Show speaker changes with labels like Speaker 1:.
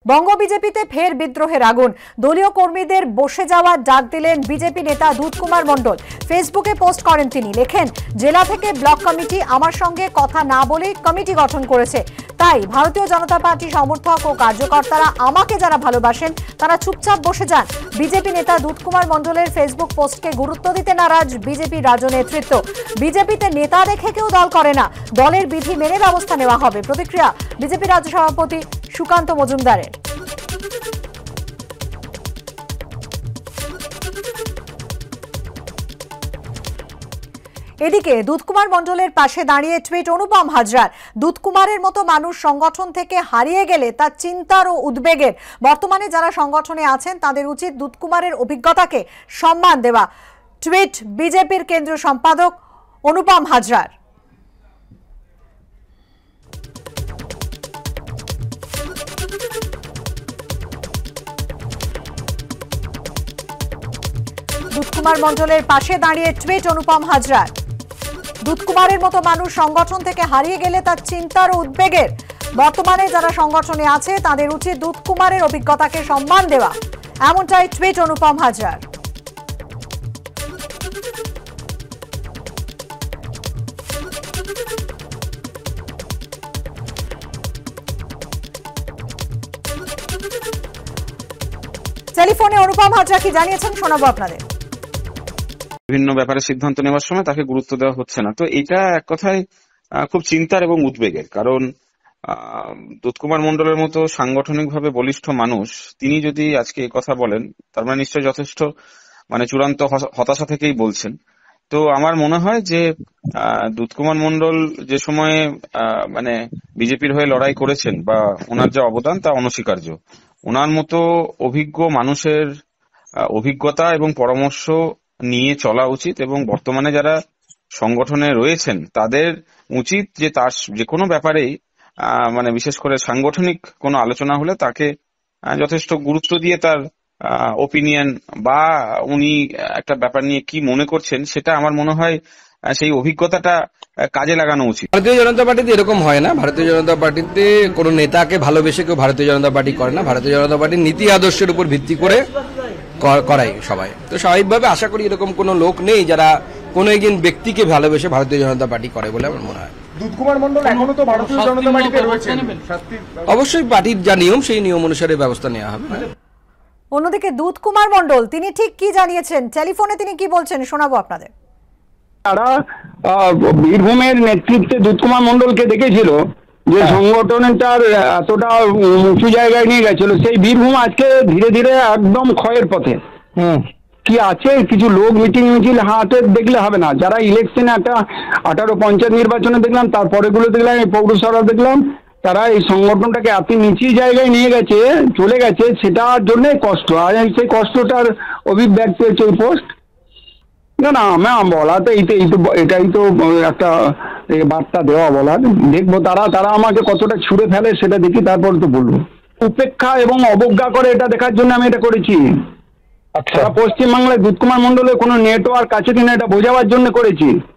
Speaker 1: বঙ্গ বিজেপিতে ফের বিদ্রোহের আগুন। দলীয় কর্মীদের বসে যাওয়ার ডাক দিলেন বিজেপি নেতা দুধকুমার মণ্ডল। ফেসবুকে পোস্ট করেন তিনি, লেখেন, জেলা থেকে ব্লক কমিটি আমার সঙ্গে কথা না বলেই কমিটি গঠন করেছে। তাই ভারতীয় জনতা পার্টি সমর্থক ও কার্যকর্তারা আমাকে যারা ভালোবাসেন তারা চুপচাপ বসে যান। বিজেপি নেতা দুধকুমার মণ্ডলের ফেসবুক পোস্টকে গুরুত্ব দিতে নারাজ বিজেপি রাজ্য নেতৃত্ব। বিজেপিতে নেতা দেখে কেউ দল করে না, দলের বিধি মেনে ব্যবস্থা নেওয়া হবে। প্রতিক্রিয়া বিজেপি রাজ্য সভাপতি সুকান্ত মজুমদারের। এদিকে দুধকুমার মণ্ডলের পাশে দাঁড়িয়ে টুইট অনুপম হাজরার। দুধকুমারের মতো মানুষ সংগঠন থেকে হারিয়ে গেলে তার চিন্তার ও উদ্বেগের। বর্তমানে যারা সংগঠনে আছেন তাদের উচিত দুধকুমারের অভিজ্ঞতাকে সম্মান দেওয়া। টুইট বিজেপির কেন্দ্রীয় সম্পাদক অনুপম হাজরার। দুধকুমার মণ্ডলের পাশে দাঁড়িয়ে টুইট অনুপম হাজরার। দুধকুমারের মতো মানুষ সংগঠন থেকে হারিয়ে গেলে তার চিন্তার ও উদ্বেগের। বর্তমানে যারা সংগঠনে আছে তাদের উচিত দুধকুমারের অভিজ্ঞতাকে সম্মান দেওয়া, এমনটাই টুইট অনুপম হাজরার। টেলিফোনে অনুপম হাজরা কি জানিয়েছেন শোনাবো আপনাদের।
Speaker 2: বিভিন্ন ব্যাপারে সিদ্ধান্ত নেওয়ার সময় তাকে গুরুত্ব দেওয়া হচ্ছে না, তো এটা এক কথায় খুব চিন্তার এবং উদ্বেগের। কারণ দুধকুমার মণ্ডলের মতো সাংগঠনিকভাবে বলিষ্ঠ মানুষ, তিনি যদি আজকে এই কথা বলেন তার মানে নিশ্চয়ই যথেষ্ট চূড়ান্ত হতাশা থেকেই বলছেন। তো আমার মনে হয় যে দুধকুমার মণ্ডল যে সময়ে বিজেপির হয়ে লড়াই করেছেন বা ওনার যে অবদান তা অনস্বীকার্য। ওনার মতো অভিজ্ঞ মানুষের অভিজ্ঞতা এবং পরামর্শ নিয়ে চলা উচিত, এবং বর্তমানে যারা সংগঠনে রয়েছেন তাদের উচিত যে তার যে কোনো ব্যাপারেই বিশেষ করে সাংগঠনিক কোনো আলোচনা হলে তাকে যথেষ্ট গুরুত্ব দিয়ে তার ওপিনিয়ন বা উনি একটা ব্যাপার নিয়ে কি মনে করছেন সেটা আমার মনে হয় সেই অভিজ্ঞতাটা কাজে লাগানো উচিত।
Speaker 3: ভারতীয় জনতা পার্টিতে এরকম হয় না। ভারতীয় জনতা পার্টিতে কোনো নেতাকে ভালোবেসে কেউ ভারতীয় জনতা পার্টি করে না। ভারতীয় জনতা পার্টির নীতি আদর্শের উপর ভিত্তি করে করাই সবাই। তো স্বাভাবিকভাবে আশা করি এরকম কোনো লোক নেই যারা কোনো একজন ব্যক্তিকে ভালোবেসে ভারতীয় জনতা পার্টি করে বলে আমার মনে হয়।
Speaker 4: দুধকুমার মণ্ডল এখনো তো ভারতীয় জনতা পার্টিতে রয়েছেন,
Speaker 3: অবশ্যই পার্টির যা নিয়ম সেই নিয়ম অনুসারে ব্যবস্থা নেওয়া হবে।
Speaker 1: অন্যদিকে দুধকুমার মণ্ডল তিনি ঠিক কি জানিয়েছেন, টেলিফোনে তিনি কি বলছেন শোনাবো আপনাদের।
Speaker 5: তারা বীরভূমের নেতৃত্বে দুধকুমার মণ্ডলকে দেখেছিল যে সংগঠনটার এতটা উঁচু জায়গায় নিয়ে গেছিল, সেই বীরভূম আজকে ধীরে ধীরে একদম ক্ষয়ের পথে। কি আছে, কিছু লোক মিছিল হাতে দেখলে হবে না। যারা ইলেকশনে একটা 18 পঞ্চায়েত নির্বাচনে দেখলাম, তারপরে গুলো দেখলাম, এই পৌরসভা দেখলাম, তারা এই সংগঠনটাকে এত নিচু জায়গায় নিয়ে গেছে, চলে গেছে, সেটার জন্যই কষ্ট। আর সেই কষ্টটার অভিব্যক্তি হচ্ছে এই পোস্ট। না আমার বলা তো এটাই তো একটা বার্তা দেওয়া বলার। দেখবো তারা আমাকে কতটা ছুড়ে ফেলে সেটা দেখি, তারপর তো বলবো। উপেক্ষা এবং অবজ্ঞা করে এটা দেখার জন্য আমি এটা করেছি। সারা পশ্চিমবাংলায় দুধকুমার মণ্ডলের কোনো নেটওয়ার্ক আছে কিনা এটা বোঝাবার জন্য করেছি।